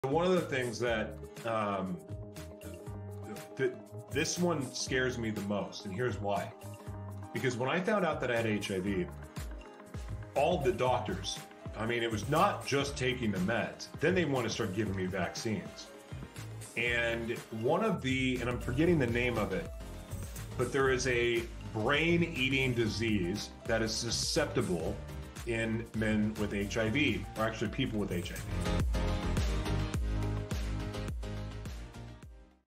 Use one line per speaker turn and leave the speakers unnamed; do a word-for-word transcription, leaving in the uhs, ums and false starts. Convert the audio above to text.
One of the things that um, th this one scares me the most, and here's why. Because when I found out that I had H I V, all the doctors, I mean, it was not just taking the meds. Then they want to start giving me vaccines. And one of the, and I'm forgetting the name of it, but there is a brain-eating disease that is susceptible in men with H I V, or actually people with H I V.